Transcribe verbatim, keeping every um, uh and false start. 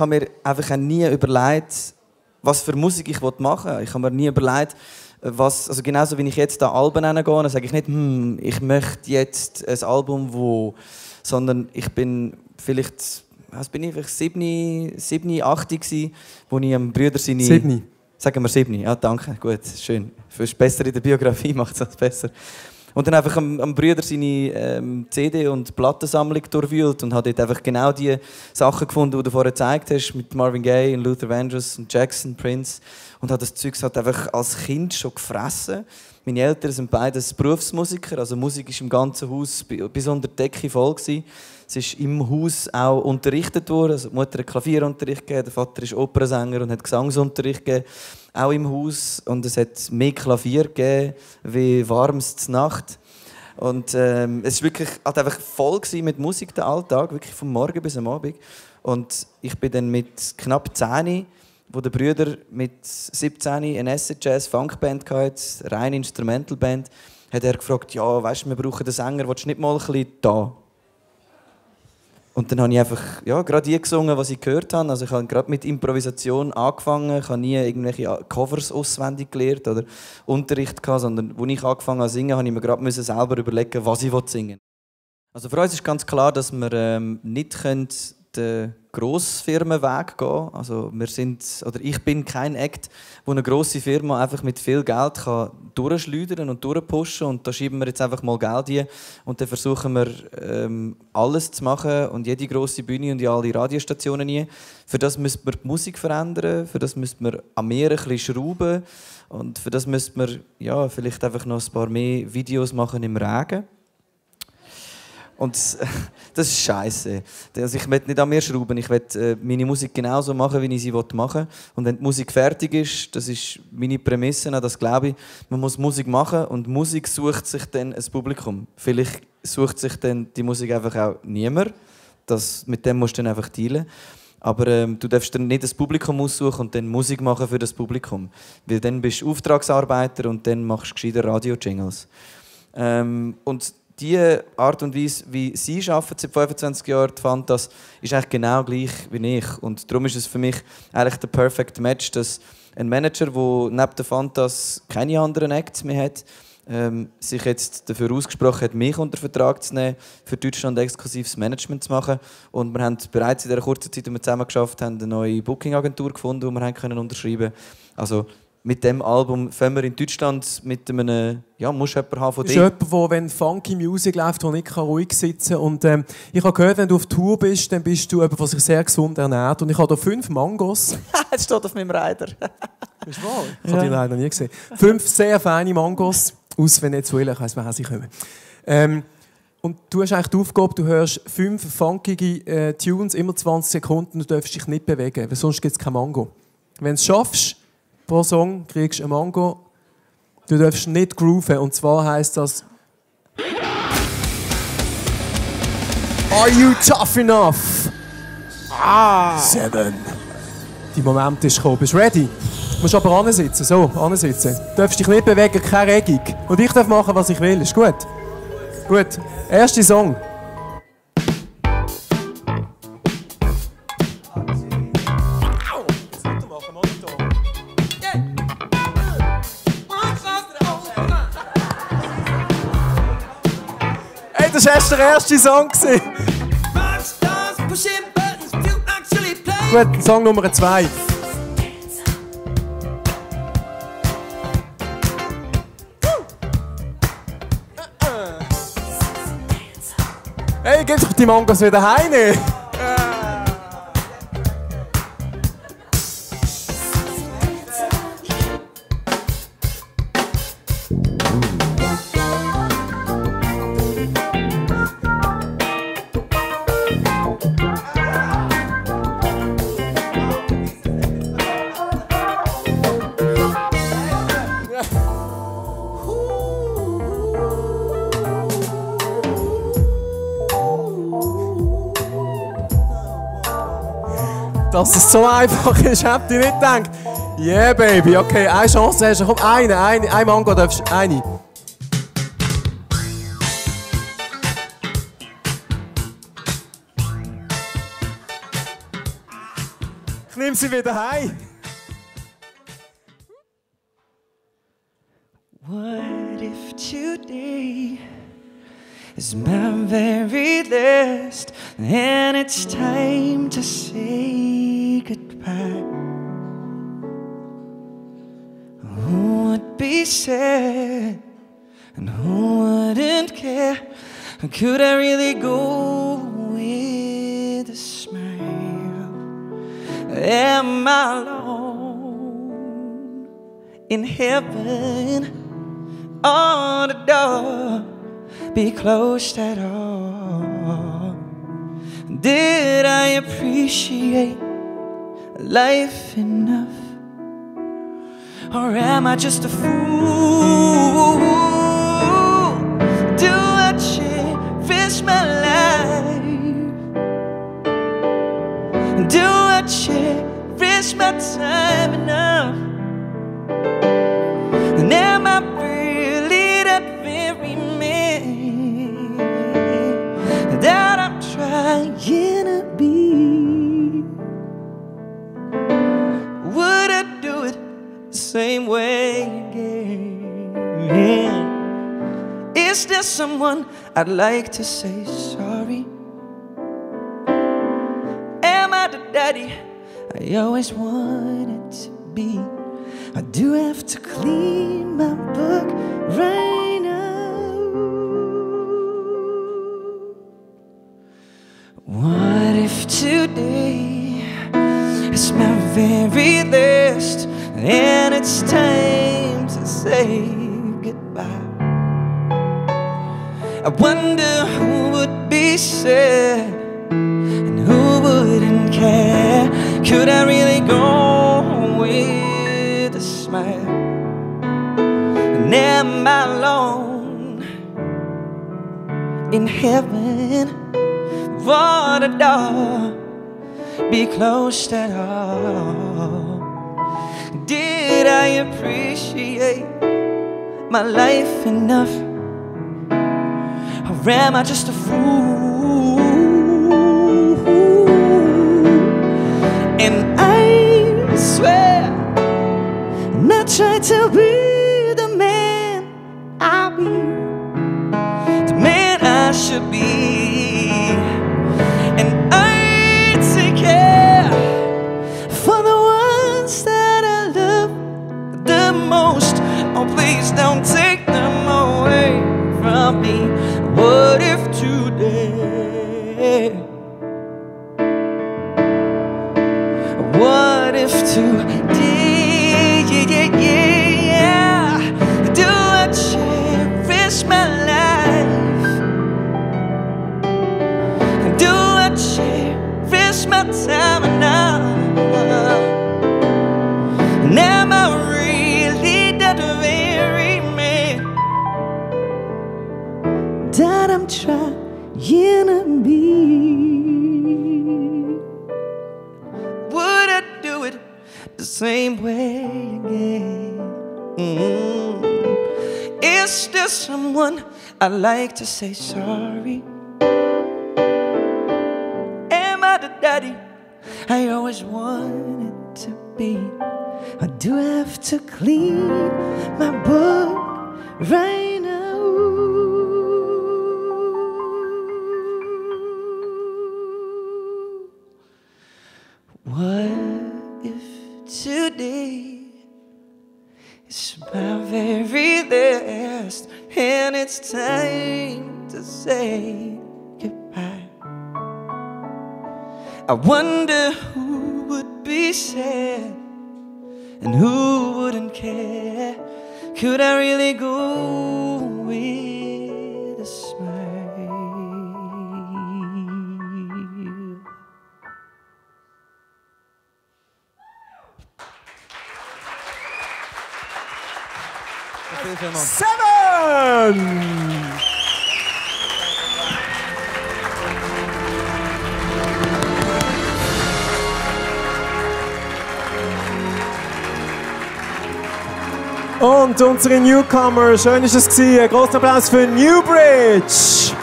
habe mir einfach nie überlegt, was für Musik ich machen will. Ich habe mir nie überlegt, was, also genauso wie ich jetzt da Alben hingehe, dann sage ich nicht, hm, ich möchte jetzt ein Album, wo, sondern ich bin vielleicht, was bin ich, vielleicht sieben, sieben, acht gsi, wo ich am Brüder seine... Sieben. Sagen wir sieben. Ja, danke, gut, schön. Fürs besser in der Biografie macht es das besser. Und dann einfach am, am Brüder seine ähm, C D- und Plattensammlung durchwühlt und hat dort einfach genau die Sachen gefunden, die du vorher gezeigt hast, mit Marvin Gaye und Luther Vandross und Jackson, Prince. Und hat das Zeug halt einfach als Kind schon gefressen. Meine Eltern sind beides Berufsmusiker, also Musik war im ganzen Haus bis unter die Decke voll gewesen. Es ist im Haus auch unterrichtet worden. Also die Mutter hat Klavierunterricht gegeben, der Vater ist Opernsänger und hat Gesangsunterricht gegeben, auch im Haus. Und es hat mehr Klavier gegeben wie warmste Nacht. Und ähm, es war wirklich halt einfach voll mit Musik den Alltag, wirklich vom Morgen bis am Abend. Und ich bin dann mit knapp zehn, wo der Brüder mit siebzehn eine Acid-Jazz-Funkband hatte, eine reine Instrumentalband, hat er gefragt, ja, weißt du, wir brauchen einen Sänger, willst du nicht mal ein bisschen da? Und dann habe ich einfach ja, gerade die gesungen, was ich gehört habe. Also ich habe gerade mit Improvisation angefangen. Ich habe nie irgendwelche Covers auswendig gelernt oder Unterricht gehabt, sondern als ich angefangen habe zu singen, habe ich mir gerade selber überlegen, was ich singen will. Also für uns ist ganz klar, dass wir ähm, nicht den Grossfirmenweg gehen können. Also wir sind, oder ich bin kein Act, wo eine grosse Firma einfach mit viel Geld kann durchschleudern und durchpushen und da schieben wir jetzt einfach mal Geld ein und dann versuchen wir ähm, alles zu machen und jede grosse Bühne und alle Radiostationen ein. Für das müsste man die Musik verändern, für das müsste man am Meer ein bisschen schrauben und für das müsste man ja, vielleicht einfach noch ein paar mehr Videos machen im Regen. Und das ist scheiße. Also ich will nicht an mir schrauben. Ich will äh, meine Musik genauso machen, wie ich sie machen will. Und wenn die Musik fertig ist, das ist meine Prämisse, das glaube ich, man muss Musik machen und Musik sucht sich dann ein Publikum. Vielleicht sucht sich dann die Musik einfach auch niemand. Das, mit dem musst du dann einfach dealen. Aber ähm, du darfst dann nicht das Publikum aussuchen und dann Musik machen für das Publikum. Weil dann bist du Auftragsarbeiter und dann machst du gescheiter Radio-Jingles. Ähm, und die Art und Weise, wie sie arbeiten seit fünfundzwanzig Jahren, fand das, ist eigentlich genau gleich wie ich. Und darum ist es für mich eigentlich der perfect Match, dass ein Manager, der neben der Fantas keine anderen Acts mehr hat, ähm, sich jetzt dafür ausgesprochen hat, mich unter Vertrag zu nehmen, für Deutschland exklusives Management zu machen. Und wir haben bereits in der kurzen Zeit, die wir zusammen geschafft haben, eine neue Booking-Agentur gefunden, die wir haben können unterschreiben. Also mit dem Album fangen wir in Deutschland mit einem, ja, muss jemand haben von dir. Das ist jemand, der, wenn Funky Music läuft, der nicht ruhig sitzen kann. Und ähm, ich habe gehört, wenn du auf Tour bist, dann bist du jemand, der sich sehr gesund ernährt. Und ich habe hier fünf Mangos. Es steht auf meinem Rider. Ist wahr? Ich habe die leider nie gesehen. Fünf sehr feine Mangos aus Venezuela. Ich weiss, woher sie kommen. Ähm, und du hast eigentlich die Aufgabe, du hörst fünf funkige äh, Tunes, immer zwanzig Sekunden, und du darfst dich nicht bewegen, weil sonst gibt es kein Mango. Wenn du es schaffst, pro Song kriegst du ein Mango. Du darfst nicht grooven. Und zwar heisst das... Are you tough enough? Ah! Seven. Die Moment ist gekommen. Bist du ready? Du musst aber ansitzen. So, ansitzen. Du darfst dich nicht bewegen, keine Regung. Und ich darf machen, was ich will. Ist gut? Gut. Erster Song. Das war erst der erste Song. Gut, Song Nummer zwei. Hey, gib doch die Mangos wieder heim! Dass es so einfach ist, habt ihr nicht gedacht. Yeah, Baby. Okay, eine Chance hast du. Komm, eine, eine, ein Mango darfst du. Eine. Ich nehme sie wieder heim. What if today is my very last, and it's time to say goodbye? Who would be sad and who wouldn't care? Could I really go with a smile? Am I alone in heaven? Or the door be closed at all? Did I appreciate life enough? Or am I just a fool? Do I cherish my life? Do I cherish my time enough? And am I really that very man that I'm trying to be? Would I do it the same way again? Is there someone I'd like to say sorry? Am I the daddy I always wanted to be? I do have to clean my book right now. What if today is my very last, and it's time to say goodbye? I wonder who would be sad and who wouldn't care. Could I really go with a smile? And am I alone in heaven? For the door be closed at all? Did I appreciate my life enough? Or am I just a fool? And I swear, and I try to be the man I'll be, the man I should be. And I take care for the ones that I love the most. Oh, please don't take them away from me. What if today? What if today? Yeah, yeah, yeah. Do I cherish my life? Do I cherish my time enough? And am I really that very man that I'm trying to be? Would I do it the same way again? Mm-hmm. Is there someone I'd like to say sorry? Am I the daddy I always wanted to be? Or do I have to clean my book right now? What if today is my very last, and it's time to say goodbye? I wonder who would be sad and who wouldn't care. Could I really go with a smile? Seven! Und unsere Newcomer, schön ist es gewesen. Großen Applaus für Newbridge.